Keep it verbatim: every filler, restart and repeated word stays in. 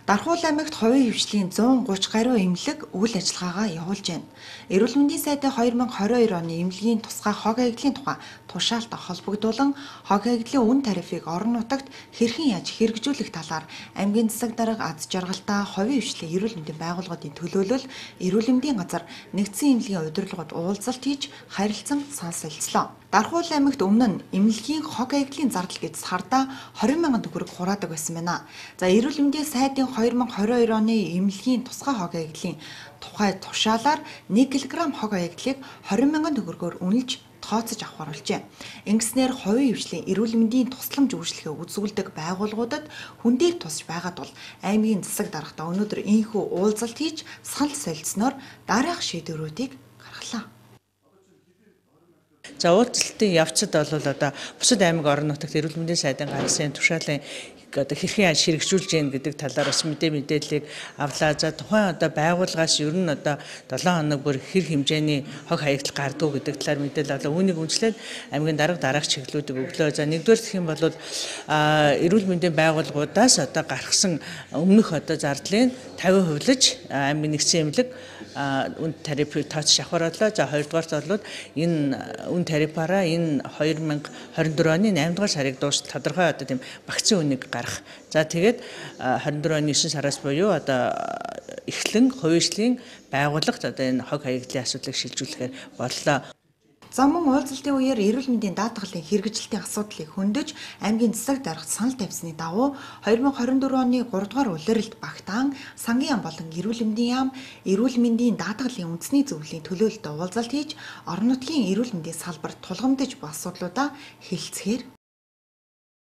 Дархуул аймагт хувийн хвшлийн зуун гуравч гаруй эмнэлэг үйл ажиллагаагаа явуулж байна. Эрүүл мэндийн сайдын две тысячи двадцать two оны эмнэлгийн тусгай хог аягдлын тухай тушаалтай холбогдуулан хог аягдлын үн тарифыг орон нутагт хэрхэн яаж хэрэгжүүлэх талаар аймгийн засаг дарга аз жаргалтай хувийн хвшлийн эрүүл мэндийн байгууллагуудын төлөөлөл эрүүл мэндийн газар нэгдсэн эмнэлгийн удирдлагууд уулзалт хийж харилцан санал солилцлоо. Дархуул аймагт өмнө нь эмнэлгийн хог аягдлын зардал гэж сардаа twenty мянган төгрөг хураадаг байсан байна. За эрүүл мэндийн сайдын две тысячи двадцать two оны эмнэлгийн тусгай хог аягдлын тухай тушаалаар one килограмм хог аягдлыг twenty мянган төгрөгөөр үнэлж тооцож авахар болжээ. Ингэснээр хувийн хвшлийн эрүүл мэндийн тусламж үйлчлэгээ үзүүлдэг байгууллагуудад хүндийг тусч байгаад бол аймгийн засаг даргатаа өнөөдөр ийхүү уулзалт хийж санал солилцсноор дараах шийдвэрүүдийг гаргалаа. За уулзалтын явцад бол одоо бусад аймаг орон нутагт эрүүл мэндийн сайдын гаргасан тушаалын одоо хэрхэн яаж хэрэгжүүлж гин гэдэг талаар бас мэдээ мэдээллийг авлаа. За тухайн одоо байгууллагаас ер нь одоо seven хоног бүр хэр хэмжээний хог хаягдал гардуу гэдэг талаар мэдээлэл авлаа. Үүнийг үндэслээд аймгийн дарга дараах чиглэлүүдийг өглөө. За нэгдүгээр гэх юм бол эрүүл мэндийн байгууллагуудаас одоо гаргасан өмнөх одоо зардлын fifty хувилж аймгийн нэгдсэн эмнэлэг үн тарифыг тооцож авахар боллоо. За хоёрдугаарт бол энэ үн тарифаараа энэ twenty twenty-four оны eight дугаар сарыг дуустал тодорхой одоо тийм вакцины үнийг гарах. За тэгээд twenty-four оны nine сараас буюу одоо эхлэн хувийн байгууллагт одоо энэ хог хаягдлын асуудлыг шилжүүлэхээр боллоо. За мөн уулзалтын үеэр эрүүл мэндийн даатгалын хэрэгжилтийн асуудлыг хөндөж аймгийн засаг даргад санал тавьсны дагуу twenty twenty-four оны three дугаар улирлд багтаан сангийн яам болон эрүүл мэндийн яам эрүүл мэндийн даатгалын үндэсний зөвлөлийн төлөөлөлтөд уулзалт хийж орон нутгийн эрүүл мэндийн салбарт тулгамдж буй асуудлуудаа хэлцгээр